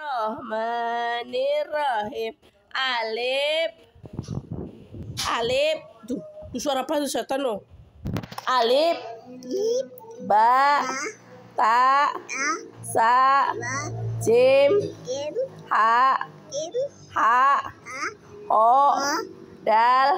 Bismillahirrahmanirrahim. Alif. Alif. Tuh suara apa tuh setan lo? Alif. Ba. Ta. Sa. Jim. Ha. O. Dal.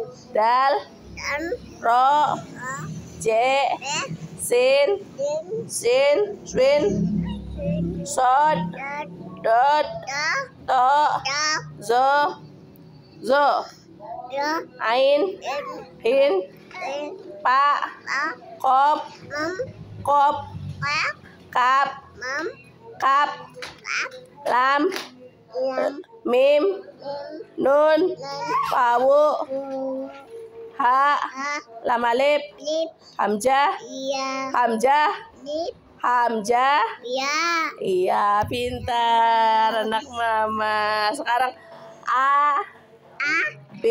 Ro. J. Sin. Swin. Sod. Dot. To. Zo. Ain. Hin. Pa. Kop. Kap. Lam. Mim. Nun. Wawu. Ha. Lam alif. Hamzah. Iya, pintar anak mama. Sekarang A. B.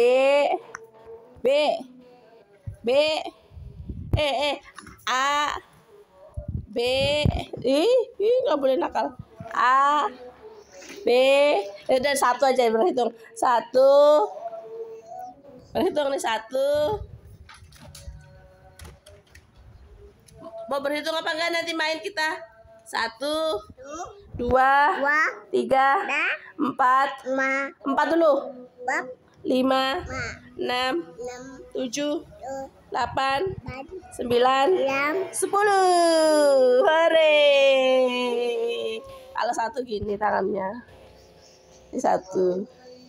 A. B. Nggak boleh nakal. A. B. Dan satu aja berhitung. Satu. Berhitung nih, satu. Mau berhitung apa enggak nanti main kita? 1, 2, 3, 4 dulu. 5, 6, 7, 8, 9, 10, 10. Hore. Kalau satu gini tangannya. Ini satu.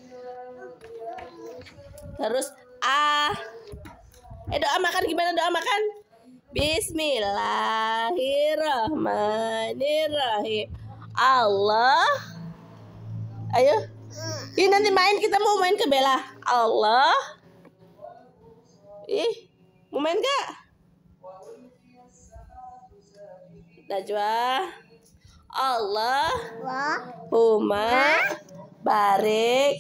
Terus A. Doa makan gimana doa makan? Bismillahirrahmanirrahim. Allah. Ayo. Ini nanti main, kita mau main ke Bella. Allah. Mau main gak? Najwa. Allah. Huma. Barik.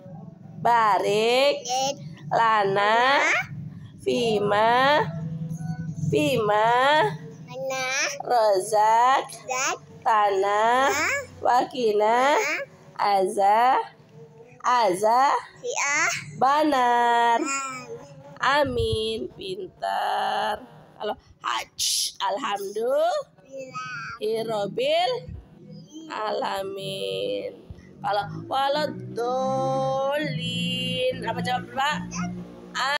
Lana. Fima. Rozak. Tanah. Wakina. Aza. Banar. Amin. Pintar. Kalau haj. Alhamdulillahirabbil alamin. Kalau waladhdallin, apa jawab Pak?